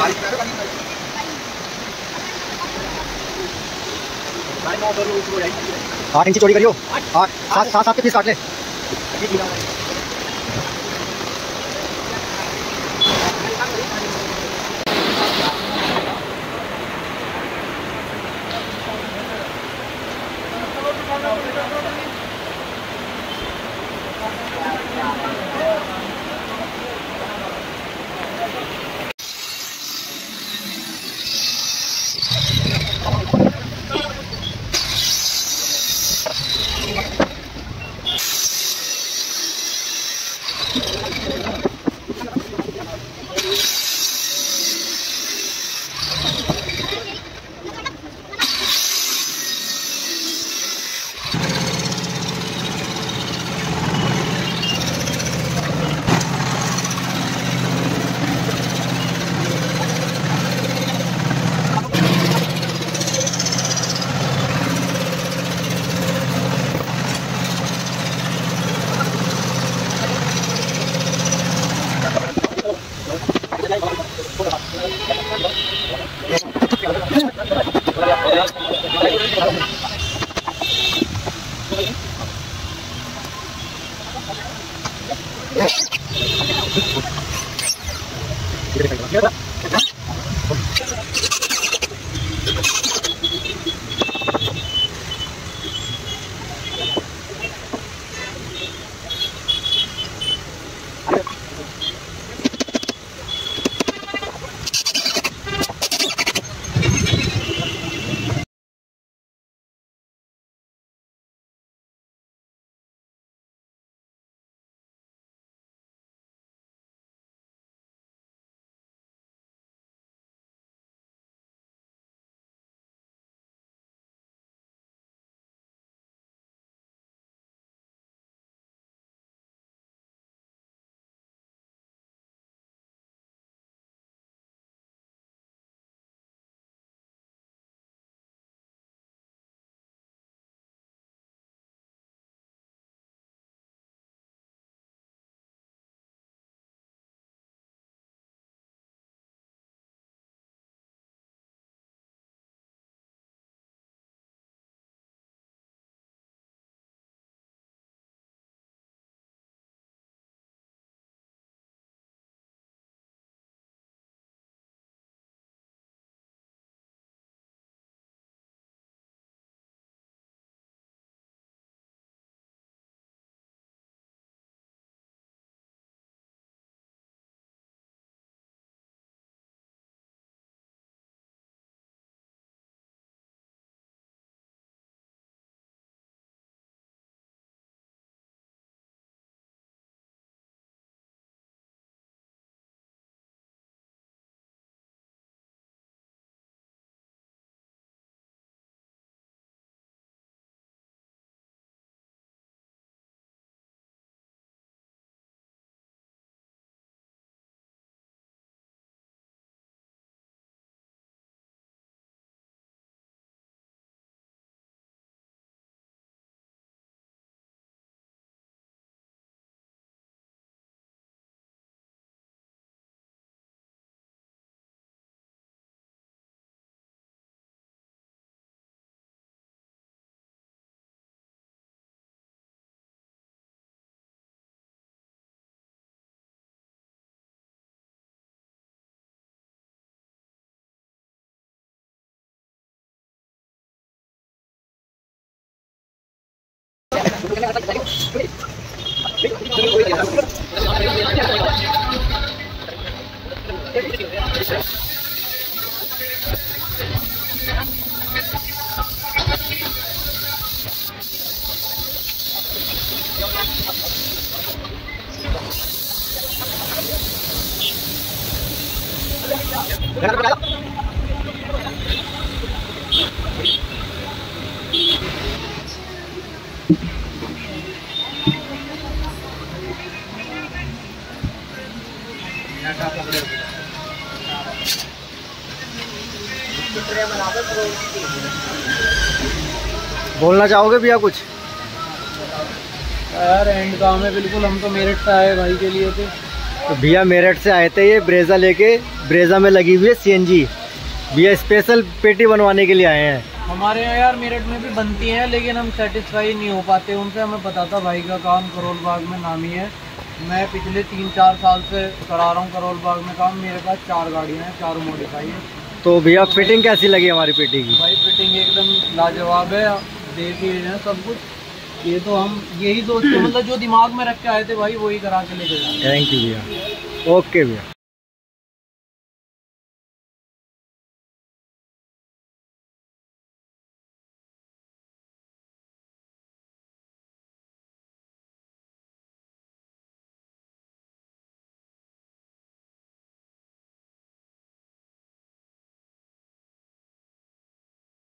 आठ इंची चौड़ी करियो, 7 के पीस काट ले। बोलना चाहोगे भैया कुछ? यार एंड काम है बिल्कुल। हम तो मेरठ से आए भाई के लिए थे। तो भैया मेरठ से आए थे ये ब्रेजा लेके ब्रेजा में लगी हुई है CNG। भैया स्पेशल पेटी बनवाने के लिए आए हैं। हमारे यहाँ यार मेरठ में भी बनती हैं, लेकिन हम सेटिस्फाई नहीं हो पाते उनसे। हमें पता था भाई का काम करोल बाग में नामी है। मैं पिछले 3-4 साल से करा रहा हूँ करोल बाग में काम। मेरे पास 4 गाड़ियाँ हैं, 4 मॉडिफाई है। तो भैया फिटिंग कैसी लगी हमारी पेटी की? भाई फिटिंग एकदम लाजवाब है, देख ही रहे हैं सब कुछ। ये तो हम यही सोचते मतलब जो दिमाग में रख के आए थे भाई वही करा के लेके जाए। थैंक यू भैया। ओके भैया।